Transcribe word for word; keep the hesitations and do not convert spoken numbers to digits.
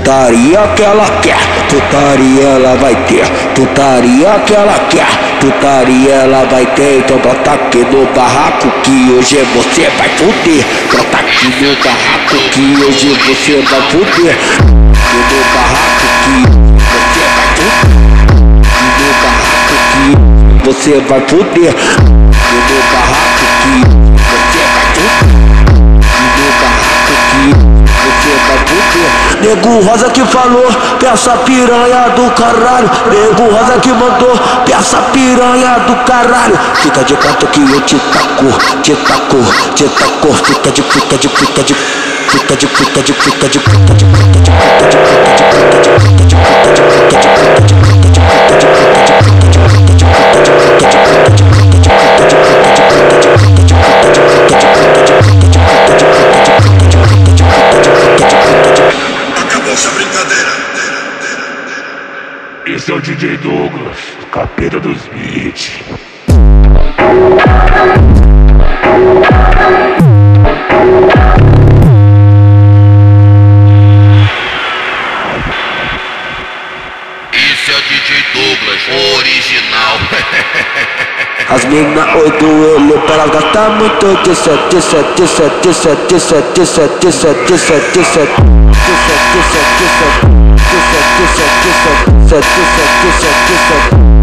Putaria que ela quer, putaria ela vai ter. Putaria que ela quer, putaria ela vai ter. Então brota aqui no barraco que hoje você vai fuder. Brota aqui no barraco que hoje você vai fuder. No barraco que você vai fuder. No barraco que você vai fuder. No barraco que você vai fuder. No barraco que você vai fuder. Nego Rosa que falou, peça piranha do caralho. Nego Rosa que mandou, peça piranha do caralho. Fica de canto que eu te taco, te taco, te taco. Fica de, fica de, fica de, fica de, fica de, fica de, fica de, fica de, fica de, fica de, fica de, fica de, fica de, fica de, Esse é o D J Douglas, o capeta dos beats. Esse é o D J Douglas, o original. As mina oi do ele pra ela gastar muito. Disse, disse, disse, disse, disse, disse, disse, disse, disse, disse, disse, disse, disse, disse, disse, disse, disse, disse, disse, disse,